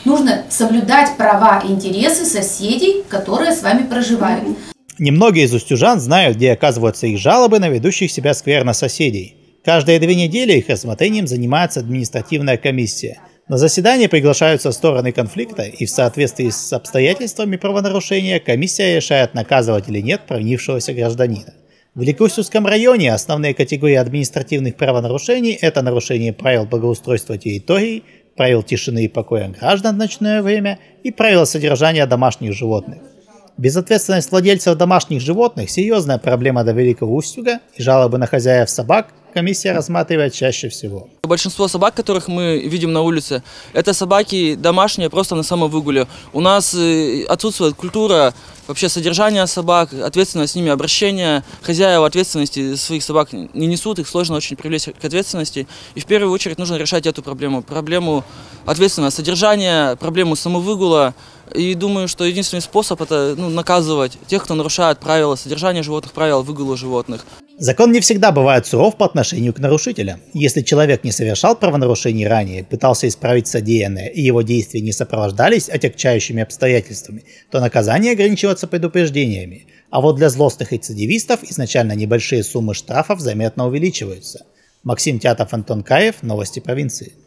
Нужно соблюдать права и интересы соседей, которые с вами проживают. Немногие из устюжан знают, где оказываются их жалобы на ведущих себя скверно соседей. Каждые 2 недели их рассмотрением занимается административная комиссия. На заседание приглашаются стороны конфликта, и в соответствии с обстоятельствами правонарушения комиссия решает, наказывать или нет провинившегося гражданина. В Великоустюгском районе основные категории административных правонарушений – это нарушение правил благоустройства территорий, правил тишины и покоя граждан в ночное время и правила содержания домашних животных. Безответственность владельцев домашних животных – серьезная проблема для Великого Устюга, и жалобы на хозяев собак комиссия рассматривает чаще всего. Большинство собак, которых мы видим на улице, это собаки домашние, просто на самовыгуле. У нас отсутствует культура вообще содержания собак, ответственность с ними, обращения. Хозяева ответственности своих собак не несут, их сложно очень привлечь к ответственности. И в первую очередь нужно решать эту проблему. Проблему ответственного содержания, проблему самовыгула. И думаю, что единственный способ – это наказывать тех, кто нарушает правила содержания животных, правила выгула животных. Закон не всегда бывает суров по отношению к нарушителям. Если человек не совершал правонарушений ранее, пытался исправить содеянное, и его действия не сопровождались отягчающими обстоятельствами, то наказание ограничивается предупреждениями. А вот для злостных рецидивистов изначально небольшие суммы штрафов заметно увеличиваются. Максим Тятов, Антон Каев, Новости провинции.